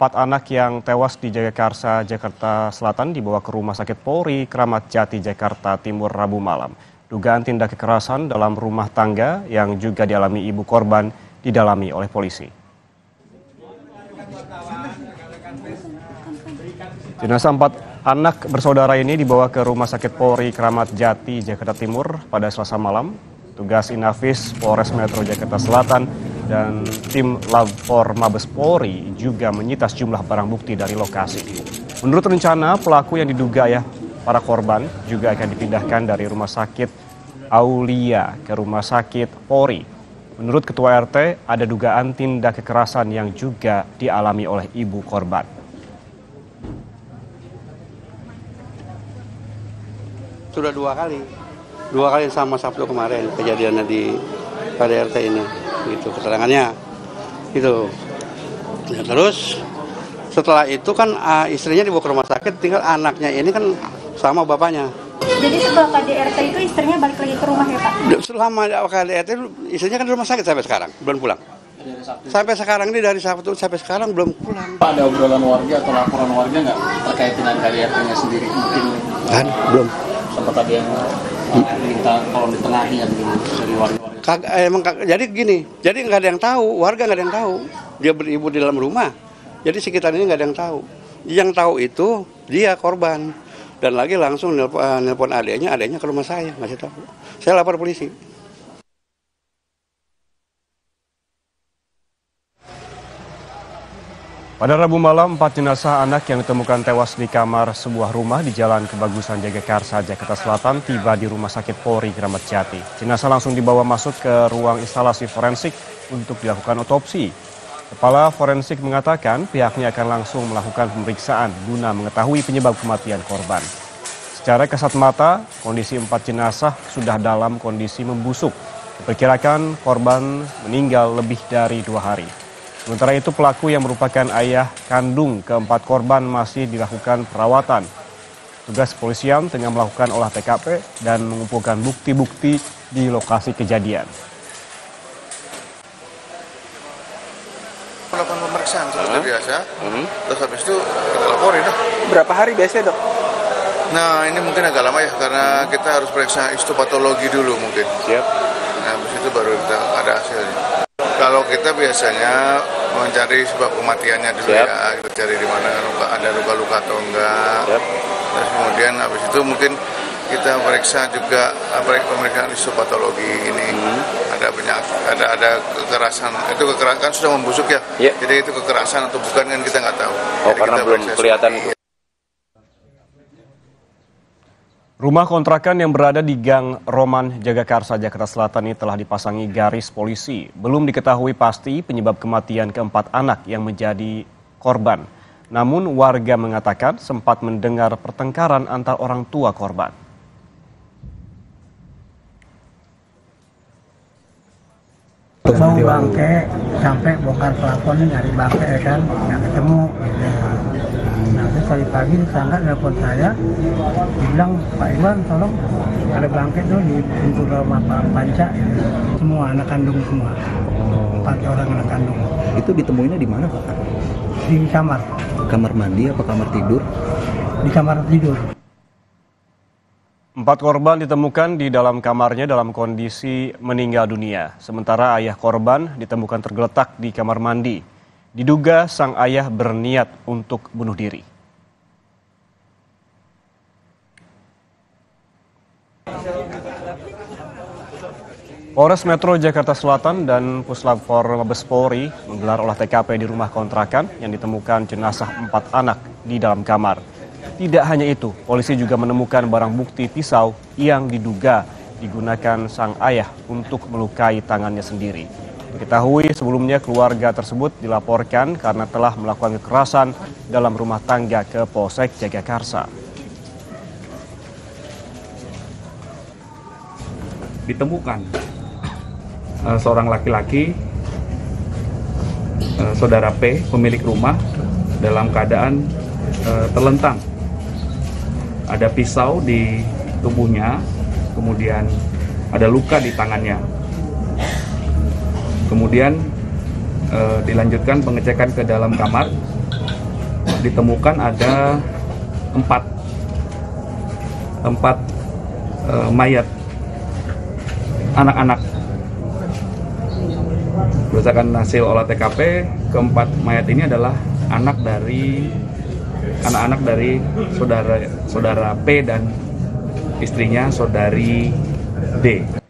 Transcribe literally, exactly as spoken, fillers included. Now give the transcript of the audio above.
Empat anak yang tewas di Jagakarsa, Jakarta Selatan dibawa ke Rumah Sakit Polri, Kramat Jati, Jakarta Timur, Rabu malam. Dugaan tindak kekerasan dalam rumah tangga yang juga dialami ibu korban didalami oleh polisi. Jenazah empat anak bersaudara ini dibawa ke Rumah Sakit Polri, Kramat Jati, Jakarta Timur pada Selasa malam. Tugas Inafis Polres Metro Jakarta Selatan dan tim Labfor Mabes Polri juga menyita sejumlah barang bukti dari lokasi. Menurut rencana, pelaku yang diduga ya para korban juga akan dipindahkan dari Rumah Sakit Aulia ke Rumah Sakit Polri. Menurut Ketua R T, ada dugaan tindak kekerasan yang juga dialami oleh ibu korban. Sudah dua kali, dua kali sama Sabtu kemarin kejadiannya di K D R T ini, gitu keterangannya, gitu. Ya, terus setelah itu kan uh, istrinya dibawa ke rumah sakit, tinggal anaknya ini kan sama bapaknya. Jadi setelah K D R T itu istrinya balik lagi ke rumah ya Pak? Selama K D R T istrinya kan di rumah sakit sampai sekarang, belum pulang. Sampai sekarang ini dari Sabtu sampai sekarang belum pulang. Pak, ada obrolan warga atau laporan warga nggak terkait dengan K D R T-nya sendiri? Mungkin kan belum. Sempat ada yang minta kalau ditengahi gitu dari warga-warga. Kag, emang kag, jadi gini, jadi nggak ada yang tahu, warga nggak ada yang tahu. Dia beribu di dalam rumah, jadi sekitar ini nggak ada yang tahu. Yang tahu itu dia korban, dan lagi langsung nelpon, nelpon adiknya, adiknya ke rumah saya, ngasih tahu. Saya lapor polisi. Pada Rabu malam, empat jenazah anak yang ditemukan tewas di kamar sebuah rumah di Jalan Kebagusan Jagakarsa, Jakarta Selatan tiba di Rumah Sakit Polri, Kramat Jati. Jenazah langsung dibawa masuk ke ruang instalasi forensik untuk dilakukan otopsi. Kepala forensik mengatakan pihaknya akan langsung melakukan pemeriksaan guna mengetahui penyebab kematian korban. Secara kasat mata, kondisi empat jenazah sudah dalam kondisi membusuk. Diperkirakan korban meninggal lebih dari dua hari. Sementara itu pelaku yang merupakan ayah kandung keempat korban masih dilakukan perawatan. Tugas kepolisian tengah melakukan olah T K P dan mengumpulkan bukti-bukti di lokasi kejadian. Melakukan pemeriksaan seperti hmm. biasa, hmm. terus habis itu kita laporin dah. Berapa hari biasanya dok? Nah ini mungkin agak lama ya karena kita harus periksa histopatologi dulu mungkin. Siap. Nah habis itu baru kita ada hasilnya. Kalau kita biasanya mencari sebab kematiannya dulu. Siap. Ya, kita cari di mana ada luka-luka atau enggak. Siap. Terus kemudian habis itu mungkin kita periksa juga pemeriksaan histopatologi ini hmm. ada banyak ada ada kekerasan, itu kekerasan sudah membusuk ya. Yeah. Jadi itu kekerasan atau bukan kan kita nggak tahu. Oh, jadi karena kita belum kelihatan. Rumah kontrakan yang berada di Gang Roman, Jagakarsa, Jakarta Selatan ini telah dipasangi garis polisi. Belum diketahui pasti penyebab kematian keempat anak yang menjadi korban. Namun warga mengatakan sempat mendengar pertengkaran antar orang tua korban. Bau bangke sampai bongkar plafon dari bangke kan, nggak ketemu. Nah, terus tadi pagi tetangga telepon saya, bilang Pak Iwan tolong ada bangke tuh di pintu rumah Pak Panca, semua anak kandung semua, empat orang anak kandung. Itu ditemuinnya di mana Pak? Di kamar. Kamar mandi apa kamar tidur? Di kamar tidur. Empat korban ditemukan di dalam kamarnya dalam kondisi meninggal dunia. Sementara ayah korban ditemukan tergeletak di kamar mandi. Diduga sang ayah berniat untuk bunuh diri. Polres Metro Jakarta Selatan dan Puslapfor Mabes Polri menggelar olah T K P di rumah kontrakan yang ditemukan jenazah empat anak di dalam kamar. Tidak hanya itu, polisi juga menemukan barang bukti pisau yang diduga digunakan sang ayah untuk melukai tangannya sendiri. Diketahui sebelumnya keluarga tersebut dilaporkan karena telah melakukan kekerasan dalam rumah tangga ke Polsek Jagakarsa. Ditemukan uh, seorang laki-laki, uh, saudara P, pemilik rumah, dalam keadaan uh, terlentang. Ada pisau di tubuhnya, kemudian ada luka di tangannya. Kemudian uh, dilanjutkan pengecekan ke dalam kamar, ditemukan ada empat empat uh, mayat anak-anak. Berdasarkan hasil olah T K P, keempat mayat ini adalah anak dari anak-anak dari saudara saudara P dan istrinya saudari D.